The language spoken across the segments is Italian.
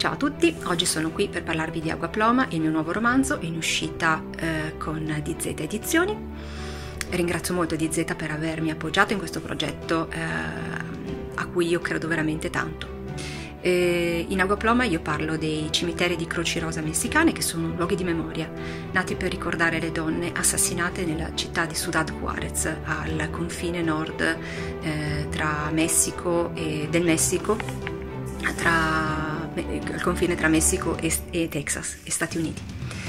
Ciao a tutti, oggi sono qui per parlarvi di Agua Ploma, il mio nuovo romanzo in uscita con DZ Edizioni. Ringrazio molto DZ per avermi appoggiato in questo progetto a cui io credo veramente tanto. In Agua Ploma io parlo dei cimiteri di croci rosa messicane, che sono luoghi di memoria, nati per ricordare le donne assassinate nella città di Ciudad Juárez, al confine nord tra Messico e del Messico, al confine tra Messico e Texas e Stati Uniti.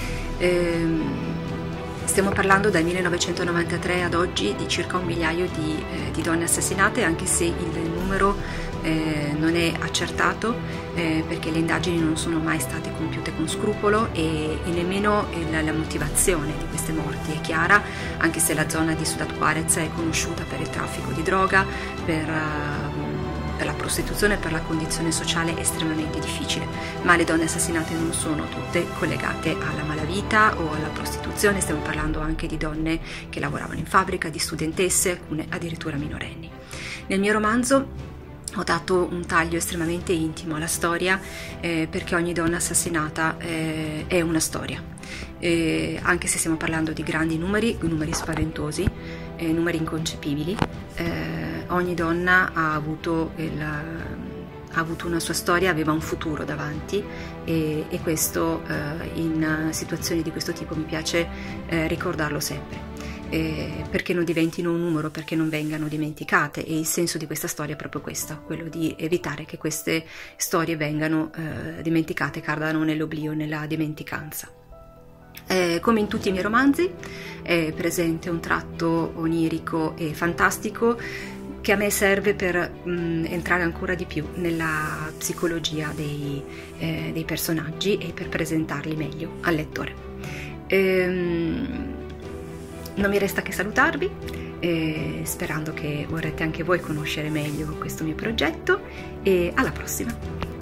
Stiamo parlando dal 1993 ad oggi di circa 1 migliaio di donne assassinate, anche se il numero non è accertato perché le indagini non sono mai state compiute con scrupolo e nemmeno la motivazione di queste morti è chiara, anche se la zona di Ciudad Juárez è conosciuta per il traffico di droga, per la prostituzione e per la condizione sociale estremamente difficile, ma le donne assassinate non sono tutte collegate alla malavita o alla prostituzione, stiamo parlando anche di donne che lavoravano in fabbrica, di studentesse, alcune addirittura minorenni. Nel mio romanzo ho dato un taglio estremamente intimo alla storia perché ogni donna assassinata è una storia, anche se stiamo parlando di grandi numeri spaventosi, numeri inconcepibili. Ogni donna ha avuto una sua storia, aveva un futuro davanti e questo in situazioni di questo tipo mi piace ricordarlo sempre. Perché non diventino un numero, perché non vengano dimenticate, e il senso di questa storia è proprio questo, quello di evitare che queste storie vengano dimenticate, cadano nell'oblio, nella dimenticanza. Come in tutti i miei romanzi è presente un tratto onirico e fantastico che a me serve per entrare ancora di più nella psicologia dei personaggi e per presentarli meglio al lettore. Non mi resta che salutarvi, sperando che vorrete anche voi conoscere meglio questo mio progetto, e alla prossima!